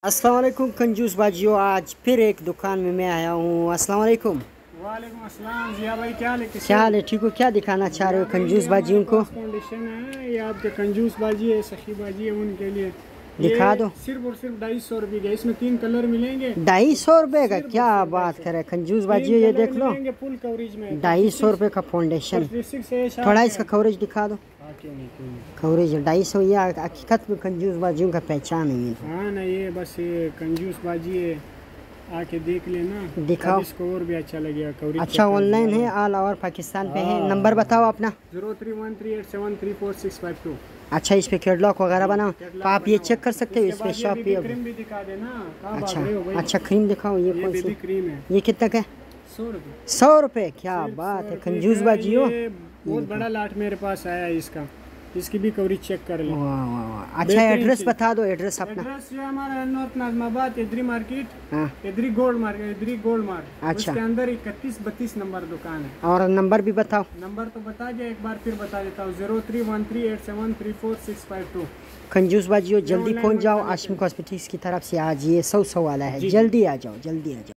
अस्सलाम वालेकुम कंजूस बाजियों, आज फिर एक दुकान में मैं आया हूँ। अस्सलाम वालेकुम। वालेकुम अस्सलाम। जिया भाई क्या हाल है? क्या हाल है? ठीक हो? क्या दिखाना चाह रहे हो कंजूस बाजियों को? फाउंडेशन है, ये आपके कंजूस बाजी है, सखी बाजी है, उनके लिए दिखा दो। सिर्फ और सिर्फ 250 रुपये का। इसमें 3 कलर मिलेंगे। 250 रुपये का? क्या बात करे कंजूस बाजियों, ये देख लो फुल कवरेज में 250 रुपये का फाउंडेशन। थोड़ा इसका कवरेज दिखा दो। कवरेज 250, ये हकीकत में कंजूस बाजियों का पहचान नहीं है। हाँ ना, ये बस ये कंजूस बाजी है, आके देख लेना, दिखाओ। इसको और भी अच्छा लगेगा। कवरेज अच्छा, ऑनलाइन है, ऑल ओवर पाकिस्तान पे है। नंबर बताओ अपना। 0313873452। अच्छा, इस पे कैटलॉग वगैरह बनाओ तो आप ये चेक कर सकते हो इस पे शॉप पे। क्रीम भी दिखा देना। अच्छा क्रीम दिखाओ। ये कौन सी क्रीम है? ये कितना का है? 100 रुपये। 100 रुपये? क्या बात है कंजूस बाजियों। बहुत बड़ा लाट मेरे पास आया है इसका, इसकी भी कवरेज चेक कर ले। अच्छा, एड्रेस बता दो। एड्रेस अपना। एड्रेस जो हमारा नॉर्थ नाजमाबाद इधरी मार्केट, हाँ। इधरी गोल्ड मार्केट, इधरी गोल्ड मार्केट। अच्छा। उसके अंदर 31-32 नंबर दुकान है। और नंबर भी बताओ। नंबर तो बता दिया, एक बार फिर बता देता हूँ। 0313873462। कंजूस बाजियों जल्दी पहुंच जाओ। आशिम कॉस्मेटिक्स की तरफ से आज ये 100 वाला है। जल्दी आ जाओ, जल्दी आ जाओ।